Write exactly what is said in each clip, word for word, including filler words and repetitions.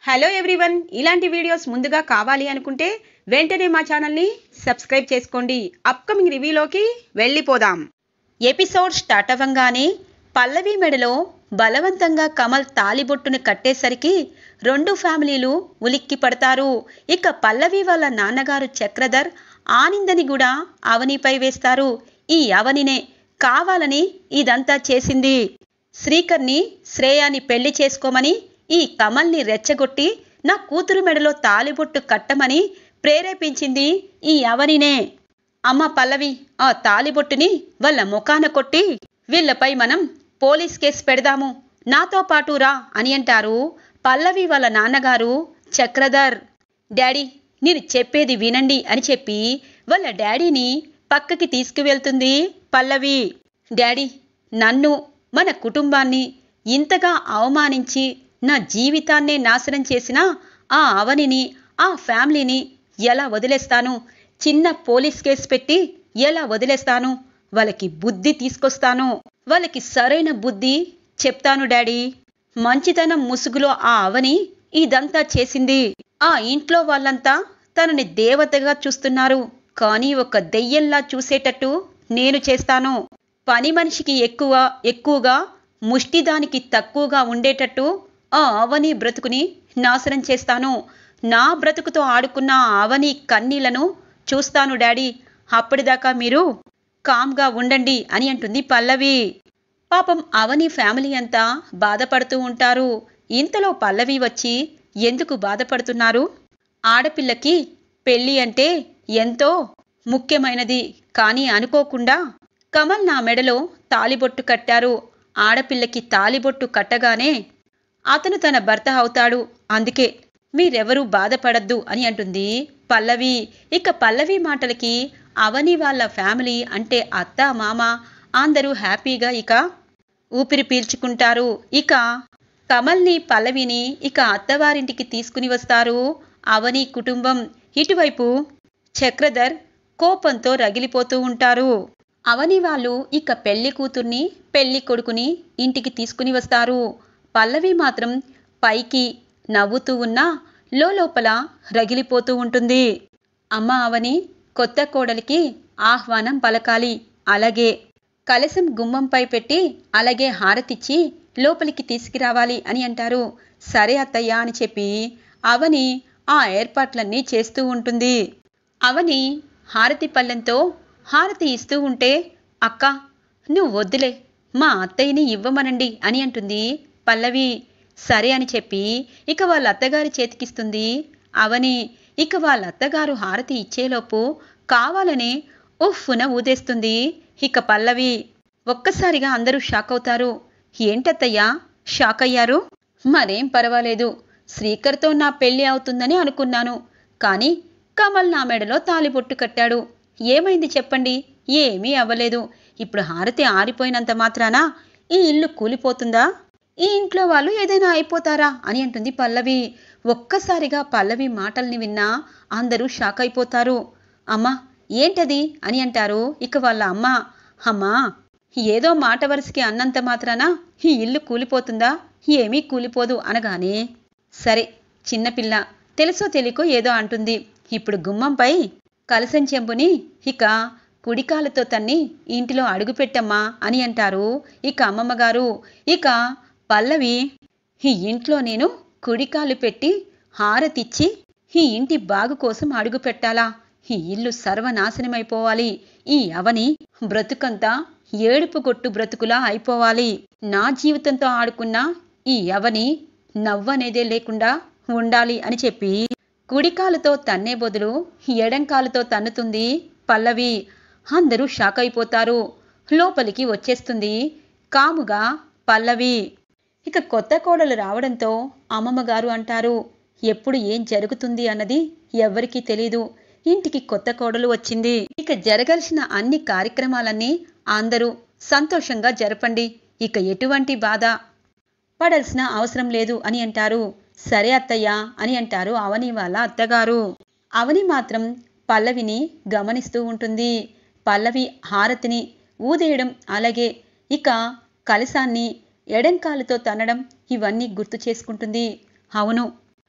Hello everyone, ఇలాంటి videos ముందుగా కావాలి అనుకుంటే వెంటనే మా ఛానల్ని సబ్స్క్రైబ్ చేసుకోండి. అప్కమింగ్ రివ్యూలోకి వెళ్ళిపోదాం. ఎపిసోడ్ స్టార్ట్ అవ్వంగానే పల్లవి మెడలో బలవంతంగా కమల్ తాలిబొట్టును కట్టేసరికి రెండు ఫ్యామిలీలు ఉలిక్కి పడతారు. ఇక పల్లవి వాళ్ళ నాన్నగారు చక్రధర్ ఆనందని కూడా అవనిపై వేస్తారు. ఈ అవనినే కావాలని ఇదంతా చేసింది. శ్రీకర్ని శ్రేయాని పెళ్లి చేసుకోమని ఈ కమల్ని రెచ్చగొట్టి నా కూతురు మెడలో తాలిబొట్టు కట్టమని ప్రేరేపించింది ఈ అవనినే. అమ్మ పల్లవి, ఆ తాలిబొట్టుని వాళ్ళ ముఖాన కొట్టి వీళ్ళపై మనం పోలీస్ కేసు పెడదాము, నాతో పాటు రా అని అంటారు పల్లవి వాళ్ళ నాన్నగారు చక్రధర్. డాడీ, నేను చెప్పేది వినండి అని చెప్పి వాళ్ళ డాడీని పక్కకి తీసుకువెళ్తుంది పల్లవి. డాడీ, నన్ను మన కుటుంబాన్ని ఇంతగా అవమానించి నా జీవితాన్నే నాశనం చేసిన ఆ అవనిని, ఆ ఫ్యామిలీని ఎలా వదిలేస్తాను? చిన్న పోలీస్ కేసు పెట్టి ఎలా వదిలేస్తాను? వాళ్ళకి బుద్ధి తీసుకొస్తాను, వాళ్ళకి సరైన బుద్ధి చెప్తాను డాడీ. మంచితనం ముసుగులో ఆ అవని ఇదంతా చేసింది. ఆ ఇంట్లో వాళ్ళంతా తనని దేవతగా చూస్తున్నారు, కానీ ఒక దెయ్యంలా చూసేటట్టు నేను చేస్తాను. పని మనిషికి ఎక్కువ ఎక్కువగా ముష్టిదానికి తక్కువగా ఉండేటట్టు ఆ అవని బ్రతుకుని నాశనం చేస్తాను. నా బ్రతుకుతో ఆడుకున్న అవని కన్నీళ్లను చూస్తాను డాడీ. అప్పటిదాకా మీరు కామ్గా ఉండండి అని అంటుంది పల్లవి. పాపం అవని ఫ్యామిలీ అంతా బాధపడుతూ ఉంటారు. ఇంతలో పల్లవి వచ్చి, ఎందుకు బాధపడుతున్నారు? ఆడపిల్లకి పెళ్ళి అంటే ఎంతో ముఖ్యమైనది, కానీ అనుకోకుండా కమల్ నా మెడలో తాలిబొట్టు కట్టారు. ఆడపిల్లకి తాలిబొట్టు కట్టగానే అతను తన భర్త అవుతాడు, అందుకే మీరెవరూ బాధపడద్దు అని అంటుంది పల్లవి. ఇక పల్లవి మాటలకి అవని వాళ్ళ ఫ్యామిలీ అంటే అత్త మామ అందరూ హ్యాపీగా ఇక ఊపిరి పీల్చుకుంటారు. ఇక కమల్ని పల్లవిని ఇక అత్తవారింటికి తీసుకుని వస్తారు అవని కుటుంబం. ఇటువైపు చక్రధర్ కోపంతో రగిలిపోతూ ఉంటారు. అవని వాళ్ళు ఇక పెళ్లి కూతుర్ని పెళ్లి కొడుకుని ఇంటికి తీసుకుని వస్తారు. పల్లవి మాత్రం పైకి నవ్వుతూ ఉన్నా లోపల రగిలిపోతూ ఉంటుంది. అమ్మ అవని, కొత్త కోడలికి ఆహ్వానం పలకాలి, అలాగే కలశం గుమ్మంపై పెట్టి అలాగే హారతిచ్చి లోపలికి తీసుకురావాలి అని అంటారు. సరే అత్తయ్య అని చెప్పి అవని ఆ ఏర్పాట్లన్నీ చేస్తూ ఉంటుంది. అవని హారతి పళ్ళెంతో హారతి ఇస్తూ ఉంటే, అక్క నువ్వు వద్దులే, మా అత్తయ్యని ఇవ్వమనండి అని అంటుంది పల్లవి. సరే అని చెప్పి ఇక వాళ్ళ అత్తగారి చేతికిస్తుంది అవని. ఇక వాళ్ళ అత్తగారు హారతి ఇచ్చేలోపు కావాలనే ఉఫ్ఫున ఊదేస్తుంది ఇక పల్లవి. ఒక్కసారిగా అందరూ షాక్ అవుతారు. ఏంటత్తయ్యా షాక్ అయ్యారు? మరేం పర్వాలేదు, శ్రీకర్తో నా పెళ్లి అవుతుందని అనుకున్నాను, కానీ కమల్ నా మెడలో తాలిబొట్టు కట్టాడు. ఏమైంది చెప్పండి? ఏమీ అవ్వలేదు. ఇప్పుడు హారతి ఆరిపోయినంత మాత్రాన ఈ ఇల్లు కూలిపోతుందా? ఈ ఇంట్లో వాళ్ళు ఏదైనా అయిపోతారా అని అంటుంది పల్లవి. ఒక్కసారిగా పల్లవి మాటల్ని విన్నా అందరూ షాక్ అయిపోతారు. అమ్మా ఏంటది అని అంటారు ఇక వాళ్ళ అమ్మ. అమ్మా, ఏదో మాట వరుసకి అన్నంత మాత్రాన ఈ ఇల్లు కూలిపోతుందా? ఏమీ కూలిపోదు అనగానే, సరే చిన్నపిల్ల, తెలుసో తెలియకో ఏదో అంటుంది. ఇప్పుడు గుమ్మంపై కలసం చెంబుని ఇక కుడికాలతో తన్ని ఇంటిలో అడుగుపెట్టమ్మా అని అంటారు ఇక అమ్మమ్మగారు. ఇక పల్లవి, ఈ ఇంట్లో నేను కుడికాలు పెట్టి హారతిచ్చి ఈ ఇంటి బాగు కోసం అడుగు పెట్టాలా? ఈ ఇల్లు సర్వనాశనమైపోవాలి. ఈ అవని బ్రతుకంతా ఏడుపు గొట్టు బ్రతుకులా అయిపోవాలి. నా జీవితంతో ఆడుకున్న ఈ అవని నవ్వనేదే లేకుండా ఉండాలి అని చెప్పి కుడికాలుతో తన్నే బదులు ఎడంకాలుతో తన్నుతుంది పల్లవి. అందరూ షాక్ అయిపోతారు. లోపలికి వచ్చేస్తుంది కాముగా పల్లవి. ఇక కొత్త కోడలు రావడంతో అమ్మమ్మగారు అంటారు, ఎప్పుడు ఏం జరుగుతుంది అన్నది ఎవ్వరికీ తెలీదు. ఇంటికి కొత్త కోడలు వచ్చింది. ఇక జరగాల్సిన అన్ని కార్యక్రమాలన్నీ అందరూ సంతోషంగా జరపండి, ఇక ఎటువంటి బాధ పడాల్సిన అవసరం లేదు అని అంటారు. సరే అత్తయ్య అని అంటారు అవని వాళ్ళ అత్తగారు. అవని మాత్రం పల్లవిని గమనిస్తూ ఉంటుంది. పల్లవి హారతిని ఊదేయడం, అలాగే ఇక కలశాన్ని ఎడంకాలుతో తన్నడం ఇవన్నీ గుర్తు చేసుకుంటుంది. అవును,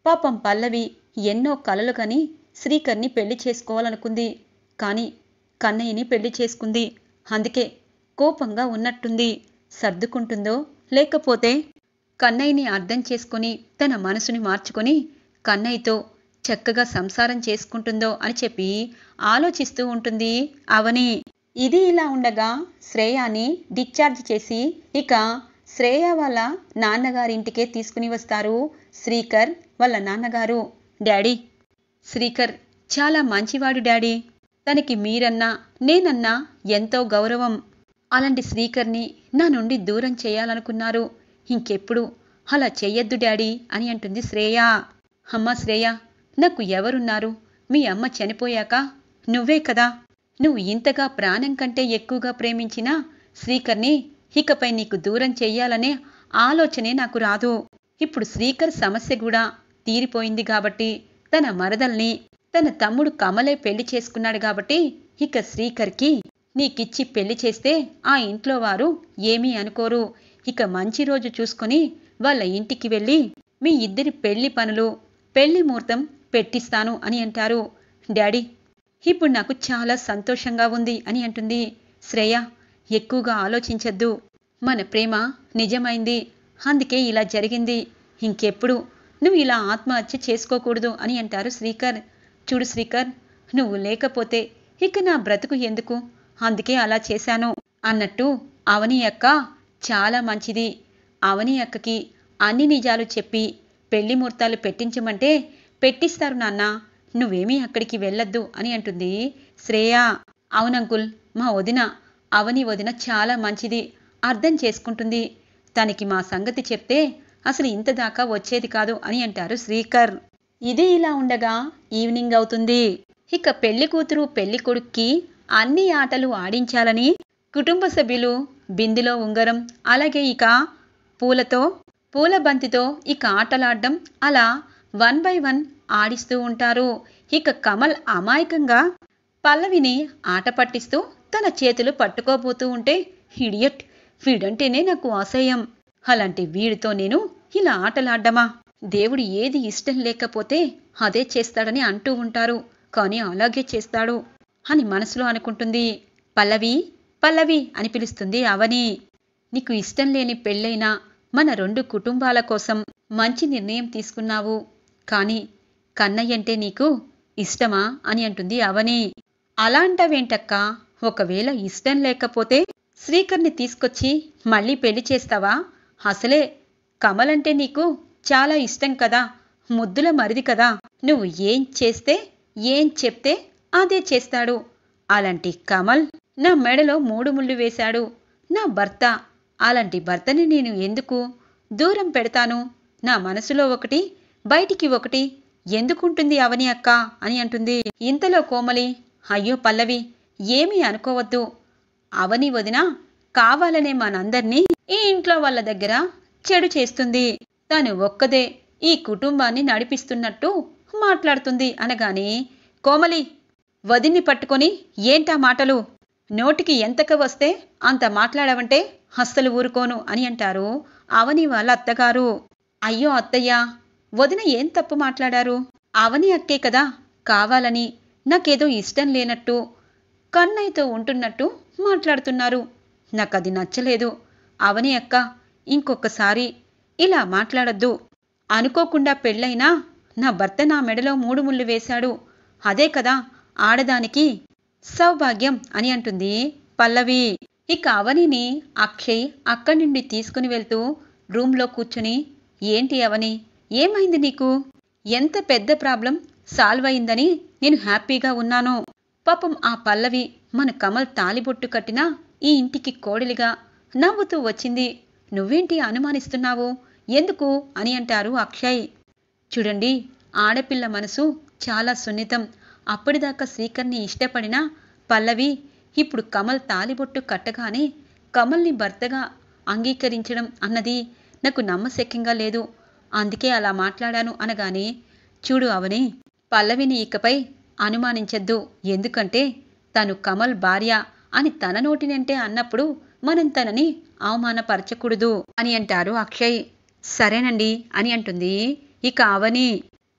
పాపం పల్లవి ఎన్నో కలలు కని శ్రీకర్ని పెళ్లి చేసుకోవాలనుకుంది. కానీ కన్నయ్యని పెళ్లి చేసుకుంది. అందుకే కోపంగా ఉన్నట్టుంది. సర్దుకుంటుందో లేకపోతే కన్నయ్యని అర్థం చేసుకుని తన మనసుని మార్చుకొని కన్నయ్యతో చక్కగా సంసారం చేసుకుంటుందో అని చెప్పి ఆలోచిస్తూ ఉంటుంది అవని. ఇది ఇలా ఉండగా శ్రేయాని డిశ్చార్జ్ చేసి ఇక శ్రేయ వాళ్ళ నాన్నగారింటికే తీసుకుని వస్తారు శ్రీకర్ వాళ్ళ నాన్నగారు. డాడీ, శ్రీకర్ చాలా మంచివాడు డాడీ. తనకి మీరన్నా నేనన్నా ఎంతో గౌరవం. అలాంటి శ్రీకర్ని నా నుండి దూరం చేయాలనుకున్నారు. ఇంకెప్పుడు అలా చెయ్యొద్దు డాడీ అని అంటుంది శ్రేయ. అమ్మ శ్రేయ, నాకు ఎవరున్నారు? మీ అమ్మ చనిపోయాక నువ్వే కదా. నువ్వు ఇంతగా ప్రాణం కంటే ఎక్కువగా ప్రేమించిన శ్రీకర్ని ఇకపై నీకు దూరం చెయ్యాలనే ఆలోచనే నాకు రాదు. ఇప్పుడు శ్రీకర్ సమస్య కూడా తీరిపోయింది కాబట్టి తన మరదల్ని తన తమ్ముడు కమలే పెళ్లి చేసుకున్నాడు కాబట్టి ఇక శ్రీకర్కి నీకిచ్చి పెళ్లి చేస్తే ఆ ఇంట్లో వారు ఏమీ అనుకోరు. ఇక మంచి రోజు చూసుకొని వాళ్ళ ఇంటికి వెళ్ళి మీ ఇద్దరి పెళ్లి పనులు పెళ్లి ముహూర్తం పెట్టిస్తాను అని అంటారు. డాడీ, ఇప్పుడు నాకు చాలా సంతోషంగా ఉంది అని అంటుంది శ్రేయ. ఎక్కువగా ఆలోచించద్దు. మన ప్రేమ నిజమైంది, అందుకే ఇలా జరిగింది. ఇంకెప్పుడు నువ్వు ఇలా ఆత్మహత్య చేసుకోకూడదు అని అంటారు శ్రీకర్. చూడు శ్రీకర్, నువ్వు లేకపోతే ఇక నా బ్రతుకు ఎందుకు, అందుకే అలా చేశాను అన్నట్టు అవని అక్క చాలా మంచిది. అవని అక్కకి అన్ని నిజాలు చెప్పి పెళ్లి ముహూర్తాలు పెట్టించమంటే పెట్టిస్తారు నాన్న, నువ్వేమీ అక్కడికి వెళ్ళొద్దు అని అంటుంది శ్రేయ. అవునంకుల్, మా వదిన అవని వదిన చాలా మంచిది, అర్థం చేసుకుంటుంది. తనకి మా సంగతి చెప్తే అసలు ఇంత దాకా వచ్చేది కాదు అని అంటారు శ్రీకర్. ఇది ఇలా ఉండగా ఈవినింగ్ అవుతుంది. ఇక పెళ్లి కూతురు పెళ్లి కొడుక్కి అన్ని ఆటలు ఆడించాలని కుటుంబ సభ్యులు బిందెలో ఉంగరం అలాగే ఇక పూలతో పూల బంతితో ఇక ఆటలాడడం అలా వన్ బై వన్ ఆడిస్తూ ఉంటారు. ఇక కమల్ అమాయకంగా పల్లవిని ఆట పట్టిస్తూ తన చేతులు పట్టుకోబోతూ ఉంటే, ఇడియట్, వీడంటేనే నాకు అసహ్యం, అలాంటి వీడితో నేను ఇలా ఆటలాడ్డమా, దేవుడు ఏది ఇష్టం లేకపోతే అదే చేస్తాడని అంటూ ఉంటారు, కానీ అలాగే చేస్తాడు అని మనసులో అనుకుంటుంది. పల్లవి పల్లవి అని పిలుస్తుంది అవని. నీకు ఇష్టం లేని పెళ్ళైనా మన రెండు కుటుంబాల కోసం మంచి నిర్ణయం తీసుకున్నావు, కానీ కన్నయ్యంటే నీకు ఇష్టమా అని అంటుంది అవని. అలా అంటావేంటక్క, ఒకవేళ ఇష్టం లేకపోతే శ్రీకర్ని తీసుకొచ్చి మళ్ళీ పెళ్లి చేస్తావా? అసలే కమలంటే నీకు చాలా ఇష్టం కదా, ముద్దుల మరిది కదా, నువ్వు ఏం చేస్తే ఏం చెప్తే అదే చేస్తాడు. అలాంటి కమల్ నా మెడలో మూడు ముళ్ళు వేశాడు, నా భర్త. అలాంటి భర్తని నేను ఎందుకు దూరం పెడతాను? నా మనసులో ఒకటి బయటికి ఒకటి ఎందుకుంటుంది అవని అక్క అని అంటుంది. ఇంతలో కోమలి, అయ్యో పల్లవి, ఏమీ అనుకోవద్దు. అవని వదిన కావాలనే మనందర్నీ ఈ ఇంట్లో వాళ్ళ దగ్గర చెడు చేస్తుంది. తను ఒక్కదే ఈ కుటుంబాన్ని నడిపిస్తున్నట్టు మాట్లాడుతుంది అనగానే, కోమలి, వదిన్ని పట్టుకొని ఏంటా మాటలు, నోటికి ఎంతక వస్తే అంత మాట్లాడవంటే అస్సలు ఊరుకోను అని అంటారు అవని వాళ్ళ అత్తగారు. అయ్యో అత్తయ్య, వదిన ఏం తప్పు మాట్లాడారు? అవని అక్కే కదా కావాలని నాకేదో ఇష్టం లేనట్టు కన్నయ్యతో ఉంటున్నట్టు మాట్లాడుతున్నారు, నాకది నచ్చలేదు. అవని అక్క, ఇంకొకసారి ఇలా మాట్లాడద్దు. అనుకోకుండా పెళ్ళైనా నా భర్త నా మెడలో మూడు ముళ్ళు వేశాడు, అదే కదా ఆడదానికి సౌభాగ్యం అని అంటుంది పల్లవి. ఇక అవనిని అక్షయ్ అక్కడి నుండి తీసుకుని వెళ్తూ రూమ్లో కూర్చుని, ఏంటి అవని, ఏమైంది నీకు? ఎంత పెద్ద ప్రాబ్లం సాల్వ్ అయిందని నేను హ్యాపీగా ఉన్నాను. పాపం ఆ పల్లవి మన కమల్ తాలిబొట్టు కట్టిన ఈ ఇంటికి కోడలిగా నవ్వుతూ వచ్చింది, నువ్వేంటి అనుమానిస్తున్నావు, ఎందుకు అని అంటారు అక్షయ్. చూడండి, ఆడపిల్ల మనసు చాలా సున్నితం. అప్పటిదాకా శ్రీకర్ని ఇష్టపడిన పల్లవి ఇప్పుడు కమల్ తాలిబొట్టు కట్టగానే కమల్ని భర్తగా అంగీకరించడం అన్నది నాకు నమ్మశక్యంగా లేదు, అందుకే అలా మాట్లాడాను అనగానే, చూడు అవని, పల్లవిని ఇకపై అనుమానించద్దు. ఎందుకంటే తను కమల్ భార్య అని తన నోటినంటే అన్నప్పుడు మనం తనని అవమానపరచకూడదు అని అంటారు అక్షయ్. సరేనండి అని అంటుంది ఇక అవని.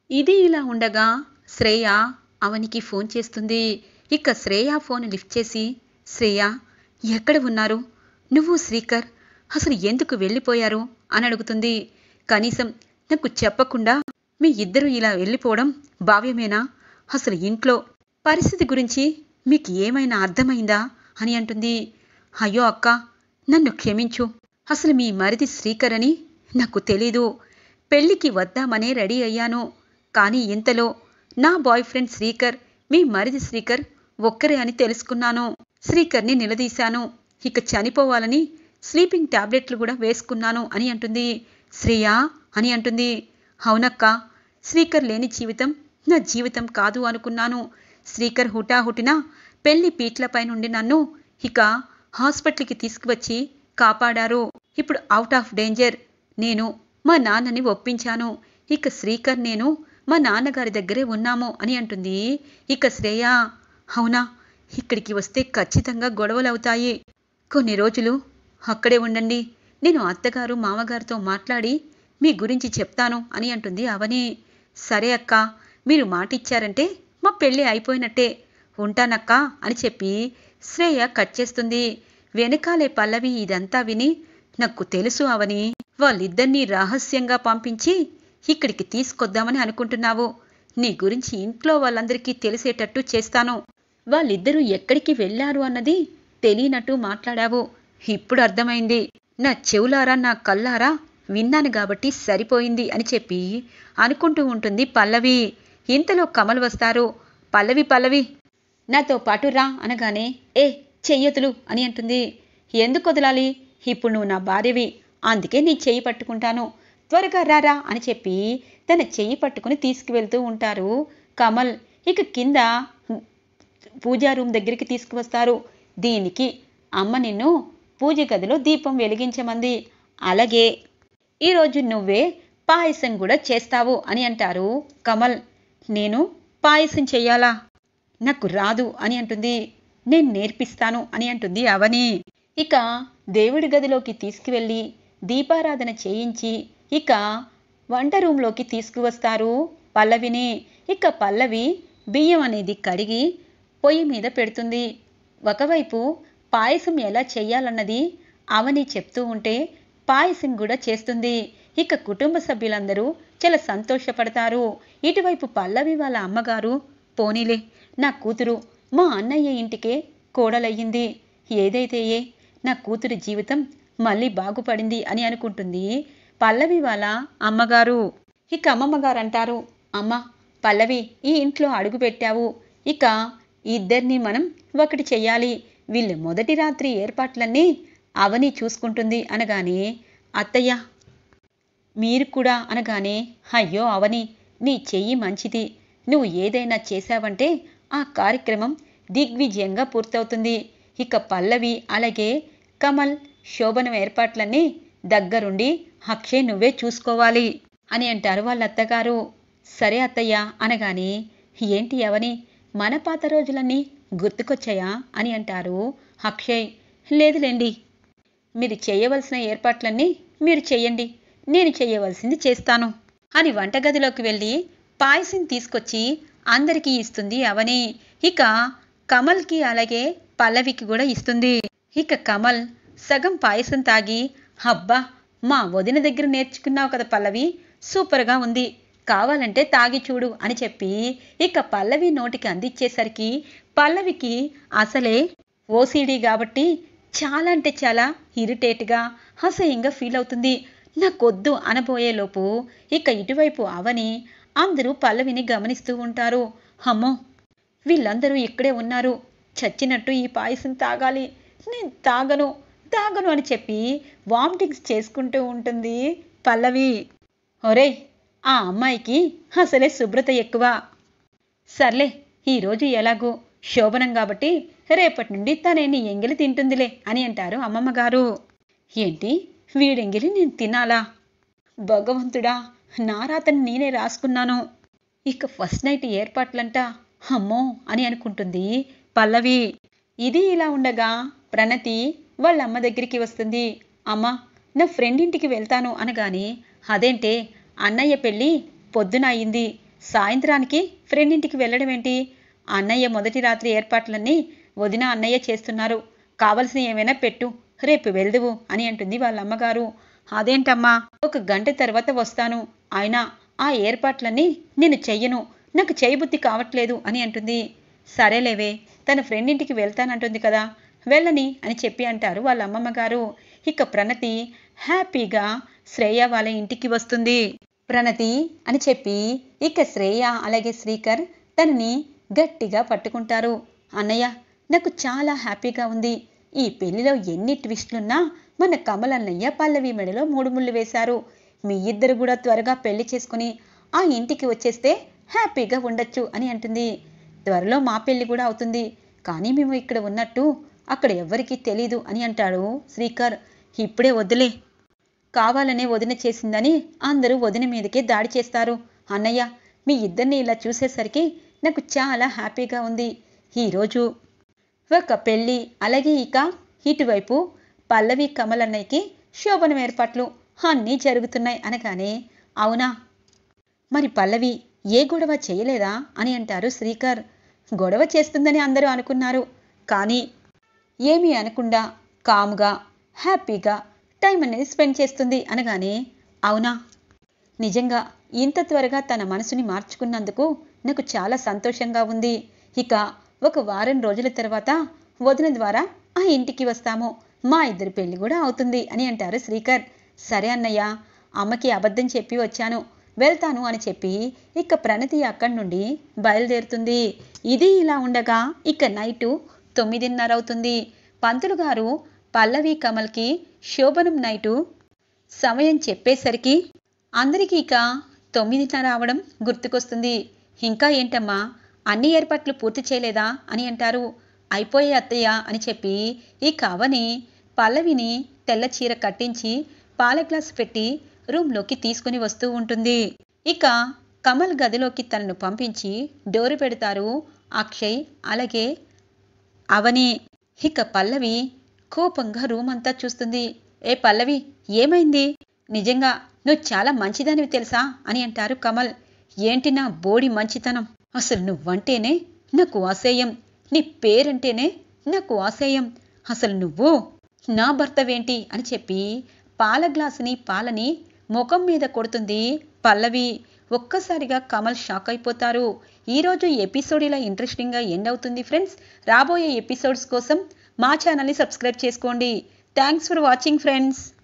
ఇది ఇలా ఉండగా శ్రేయ అవనికి ఫోన్ చేస్తుంది. ఇక శ్రేయ ఫోన్ లిఫ్ట్ చేసి, శ్రేయ ఎక్కడ ఉన్నారు? నువ్వు శ్రీకర్ అసలు ఎందుకు వెళ్ళిపోయారు అని అడుగుతుంది. కనీసం నాకు చెప్పకుండా మీ ఇద్దరు ఇలా వెళ్ళిపోవడం భావ్యమేనా? అసలు ఇంట్లో పరిస్థితి గురించి మీకు ఏమైనా అర్థమైందా అని అంటుంది. అయ్యో అక్క, నన్ను క్షమించు. అసలు మీ మరిది శ్రీకర్ అని నాకు తెలీదు. పెళ్లికి వద్దామనే రెడీ అయ్యాను. కానీ ఇంతలో నా బాయ్ ఫ్రెండ్ శ్రీకర్ మీ మరిది శ్రీకర్ ఒక్కరే అని తెలుసుకున్నాను. శ్రీకర్ని నిలదీశాను. ఇక చనిపోవాలని స్లీపింగ్ టాబ్లెట్లు కూడా వేసుకున్నాను అని అంటుంది. శ్రేయ అని అంటుంది. అవునక్క, శ్రీకర్ లేని జీవితం నా జీవితం కాదు అనుకున్నాను. శ్రీకర్ హుటాహుటిన పెళ్లి పీట్లపై నుండి నన్ను ఇక హాస్పిటల్కి తీసుకువచ్చి కాపాడారు. ఇప్పుడు అవుట్ ఆఫ్ డేంజర్. నేను మా నాన్నని ఒప్పించాను. ఇక శ్రీకర్ నేను మా నాన్నగారి దగ్గరే ఉన్నాము అని అంటుంది. ఇక శ్రేయ, అవునా, ఇక్కడికి వస్తే ఖచ్చితంగా గొడవలవుతాయి. కొన్ని రోజులు అక్కడే ఉండండి. నేను అత్తగారు మామగారితో మాట్లాడి మీ గురించి చెప్తాను అని అంటుంది అవని. సరే అక్క, మీరు మాటిచ్చారంటే మా పెళ్ళి అయిపోయినట్టే. ఉంటానక్క అని చెప్పి శ్రేయ కట్ చేస్తుంది. వెనకాలే పల్లవి ఇదంతా విని, నాకు తెలుసు అవని, వాళ్ళిద్దరినీ రహస్యంగా పంపించి ఇక్కడికి తీసుకొద్దామని అనుకుంటున్నావు. నీ గురించి ఇంట్లో వాళ్ళందరికీ తెలిసేటట్టు చేస్తాను. వాళ్ళిద్దరూ ఎక్కడికి వెళ్ళారు అన్నది తెలియనట్టు మాట్లాడావు. ఇప్పుడు అర్థమైంది. నా చెవులారా నా కళ్ళారా విన్నాను కాబట్టి సరిపోయింది అని చెప్పి అనుకుంటూ ఉంటుంది పల్లవి. ఇంతలో కమల్ వస్తారు. పల్లవి పల్లవి నాతో పాటు రా అనగానే, ఏ చెయ్యొదులు అని అంటుంది. ఎందుకు వదలాలి? ఇప్పుడు నువ్వు నా భార్యవి, అందుకే నీ చెయ్యి పట్టుకుంటాను. త్వరగా రారా అని చెప్పి తన చెయ్యి పట్టుకుని తీసుకువెళ్తూ ఉంటారు కమల్. ఇక కింద పూజా రూమ్ దగ్గరికి తీసుకువస్తారు. దీనికి అమ్మ నిన్ను పూజ గదిలో దీపం వెలిగించమంది. అలాగే ఈరోజు నువ్వే పాయసం కూడా చేస్తావు అని అంటారు కమల్. నేను పాయసం చెయ్యాలా? నాకు రాదు అని అంటుంది. నేను నేర్పిస్తాను అని అంటుంది అవని. ఇక దేవుడి గదిలోకి తీసుకువెళ్ళి దీపారాధన చేయించి ఇక వంట రూంలోకి తీసుకువస్తారు పల్లవిని. ఇక పల్లవి బియ్యం అనేది కడిగి పొయ్యి మీద పెడుతుంది. ఒకవైపు పాయసం ఎలా చెయ్యాలన్నది అవని చెప్తూ ఉంటే పాయసం కూడా చేస్తుంది. ఇక కుటుంబ సభ్యులందరూ చాలా సంతోషపడతారు. ఇటువైపు పల్లవి వాళ్ళ అమ్మగారు, పోనీలే నా కూతురు మా అన్నయ్య ఇంటికే కోడలయ్యింది. ఏదైతే ఏ నా కూతురి జీవితం మళ్ళీ బాగుపడింది అని అనుకుంటుంది పల్లవి వాళ్ళ అమ్మగారు. ఇక అమ్మమ్మగారు అంటారు, అమ్మ పల్లవి ఈ ఇంట్లో అడుగు పెట్టావు. ఇక ఇద్దరిని మనం ఒకటి చెయ్యాలి. వీళ్ళ మొదటి రాత్రి ఏర్పాట్లన్నీ అవని చూసుకుంటుంది అనగానే, అత్తయ్య మీరు కూడా అనగానే, అయ్యో అవని, నీ చెయ్యి మంచిది. నువ్వు ఏదైనా చేశావంటే ఆ కార్యక్రమం దిగ్విజయంగా పూర్తవుతుంది. ఇక పల్లవి అలాగే కమల్ శోభనం ఏర్పాట్లన్నీ దగ్గరుండి అక్షయ్ నువ్వే చూసుకోవాలి అని అంటారు వాళ్ళ అత్తగారు. సరే అత్తయ్య అనగానే, ఏంటి అవని, మన పాత రోజులన్నీ గుర్తుకొచ్చాయా అని అంటారు అక్షయ్. లేదులేండి, మీరు చేయవలసిన ఏర్పాట్లన్నీ మీరు చెయ్యండి, నేను చేయవలసింది చేస్తాను అని వంటగదిలోకి వెళ్ళి పాయసం తీసుకొచ్చి అందరికీ ఇస్తుంది అవని. ఇక కమల్కి అలాగే పల్లవికి కూడా ఇస్తుంది. ఇక కమల్ సగం పాయసం తాగి, అబ్బా మా వదిన దగ్గర నేర్చుకున్నావు కదా పల్లవి, సూపర్గా ఉంది, కావాలంటే తాగి చూడు అని చెప్పి ఇక పల్లవి నోటికి అందించేసరికి పల్లవికి అసలే ఓసీడీ కాబట్టి చాలా అంటే చాలా ఇరిటేట్గా అసహ్యంగా ఫీల్ అవుతుంది. నాకొద్దు అనబోయేలోపు ఇక ఇటువైపు అవని అందరూ పల్లవిని గమనిస్తూ ఉంటారు. అమ్మో వీళ్ళందరూ ఇక్కడే ఉన్నారు, చచ్చినట్టు ఈ పాయసం తాగాలి, నేను తాగను తాగను అని చెప్పి వామిటింగ్స్ చేసుకుంటూ ఉంటుంది పల్లవి. ఒరేయ్, ఆ అమ్మాయికి అసలే శుభ్రత ఎక్కువ. సర్లే, ఈరోజు ఎలాగో శోభనం కాబట్టి రేపటి నుండి తనే నీ ఎంగిలి తింటుందిలే అని అంటారు అమ్మమ్మగారు. ఏంటి వీడెంగిలి నేను తినాలా? భగవంతుడా, నా రాతని నేనే రాసుకున్నాను. ఇక ఫస్ట్ నైట్ ఏర్పాట్లంట, అమ్మో అని అనుకుంటుంది పల్లవి. ఇది ఇలా ఉండగా ప్రణతి వాళ్ళ అమ్మ దగ్గరికి వస్తుంది. అమ్మ, నా ఫ్రెండ్ ఇంటికి వెళ్తాను అనగానే, అదేంటే అన్నయ్య పెళ్ళి పొద్దున అయింది, సాయంత్రానికి ఫ్రెండ్ ఇంటికి వెళ్ళడం ఏంటి? అన్నయ్య మొదటి రాత్రి ఏర్పాట్లన్నీ వదిన అన్నయ్య చేస్తున్నారు. కావలసిన ఏమైనా పెట్టు, రేపు వెళ్దువు అని అంటుంది వాళ్ళ అమ్మగారు. అదేంటమ్మా, ఒక గంట తర్వాత వస్తాను, అయినా ఆ ఏర్పాట్లన్నీ నేను చెయ్యను, నాకు చేయబుద్ధి కావట్లేదు అని అంటుంది. సరేలేవే, తన ఫ్రెండ్ ఇంటికి వెళ్తానంటుంది కదా, వెళ్ళని అని చెప్పి అంటారు వాళ్ళ అమ్మమ్మ గారు. ఇక ప్రణతి హ్యాపీగా శ్రేయ వాళ్ళ ఇంటికి వస్తుంది. ప్రణతి అని చెప్పి ఇక శ్రేయ అలాగే శ్రీకర్ తనని గట్టిగా పట్టుకుంటారు. అన్నయ్య, నాకు చాలా హ్యాపీగా ఉంది. ఈ పెళ్లిలో ఎన్ని ట్విస్టులున్నా మన కమల్ అన్నయ్య పల్లవి మెడలో మూడు ముళ్ళు వేశారు. మీ ఇద్దరు కూడా త్వరగా పెళ్లి చేసుకుని ఆ ఇంటికి వచ్చేస్తే హ్యాపీగా ఉండొచ్చు అని అంటుంది. త్వరలో మా పెళ్లి కూడా అవుతుంది, కానీ మేము ఇక్కడ ఉన్నట్టు అక్కడ ఎవ్వరికీ తెలీదు అని అంటాడు శ్రీకర్. ఇప్పుడే వద్దులే, కావాలనే వదిన చేసిందని అందరూ వదిన మీదకే దాడి చేస్తారు. అన్నయ్య, మీ ఇద్దరిని ఇలా చూసేసరికి నాకు చాలా హ్యాపీగా ఉంది. ఈరోజు ఒక పెళ్ళి, అలాగే ఇక ఇటువైపు పల్లవి కమల్ అన్నయ్యకి శోభనం ఏర్పాట్లు అన్నీ జరుగుతున్నాయి అనగానే, అవునా, మరి పల్లవి ఏ గొడవ చేయలేదా అని అంటారు శ్రీకర్. గొడవ చేస్తుందని అందరూ అనుకున్నారు, కానీ ఏమీ అనకుండా కామ్గా హ్యాపీగా టైం అనేది స్పెండ్ చేస్తుంది అనగానే, అవునా, నిజంగా ఇంత త్వరగా తన మనసుని మార్చుకున్నందుకు నాకు చాలా సంతోషంగా ఉంది. ఇక ఒక వారం రోజుల తర్వాత వదిన ద్వారా ఆ ఇంటికి వస్తాము, మా ఇద్దరి పెళ్లి కూడా అవుతుంది అని అంటారు శ్రీకర్. సరే అన్నయ్య, అమ్మకి అబద్ధం చెప్పి వచ్చాను, వెళ్తాను అని చెప్పి ఇక ప్రణతి అక్కడి నుండి బయలుదేరుతుంది. ఇది ఇలా ఉండగా ఇక నైటు తొమ్మిదిన్నర అవుతుంది. పంతులు గారు పల్లవి కమల్కి శోభనం నైటు సమయం చెప్పేసరికి అందరికీ ఇక తొమ్మిదిన్నర అవడం గుర్తుకొస్తుంది. ఇంకా ఏంటమ్మా, అన్ని ఏర్పాట్లు పూర్తి చేయలేదా అని అంటారు. అయిపోయే అత్తయ్య అని చెప్పి ఈ కవని పల్లవిని తెల్ల చీర కట్టించి పాల గ్లాస్ పెట్టి రూమ్లోకి తీసుకుని వస్తూ ఉంటుంది. ఇక కమల్ గదిలోకి తనను పంపించి డోరు పెడతారు అక్షయ్ అలాగే అవని. ఇక పల్లవి కోపంగా రూమ్ అంతా చూస్తుంది. ఏ పల్లవి, ఏమైంది? నిజంగా నువ్వు చాలా మంచిదానివి తెలుసా అని అంటారు కమల్. ఏంటి నా బోడి మంచితనం? అసలు నువ్వంటేనే నాకు అసహ్యం, నీ పేరంటేనే నాకు అసహ్యం, అసలు నువ్వు నా భర్తవేంటి అని చెప్పి పాల గ్లాసుని పాలని ముఖం మీద కొడుతుంది పల్లవి. ఒక్కసారిగా కమల్ షాక్ అయిపోతారు. ఈరోజు ఎపిసోడ్ ఇలా ఇంట్రెస్టింగ్గా ఎండ్ అవుతుంది ఫ్రెండ్స్. రాబోయే ఎపిసోడ్స్ కోసం మా ఛానల్ని సబ్స్క్రైబ్ చేసుకోండి. Thanks for watching friends.